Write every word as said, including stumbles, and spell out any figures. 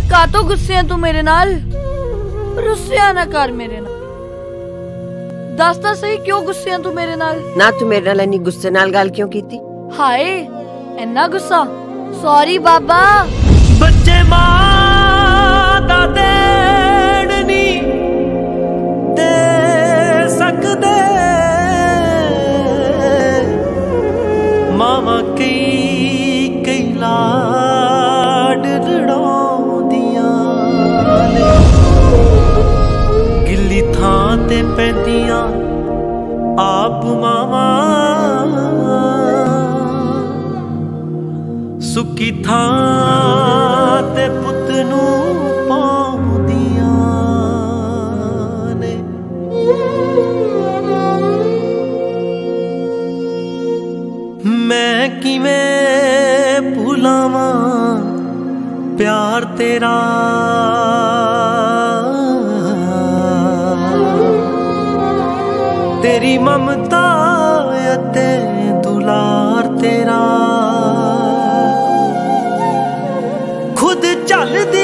कातो गुस्से है तू मेरे नाल? रुस्सिया ना कर मेरे नाल। दस ता सही क्यों गुस्से है तू मेरे नाल? ना तू मेरे नाल इन्नी गुस्से नाल गल क्यों कीती? हाय इन्ना गुस्सा? सॉरी बाबा। बच्चे मां दा देण नी दे सकदे, मावां कई कई लाड लड़ाउंदियां ने, गिल्ली थां ते पैंदियां आप मावां, सुकी थां ते पुत नूं पाउंदियां ने। मैं किवें भुलावां प्यार तेरा, तेरी ममता ते दुलार तेरा, खुद चल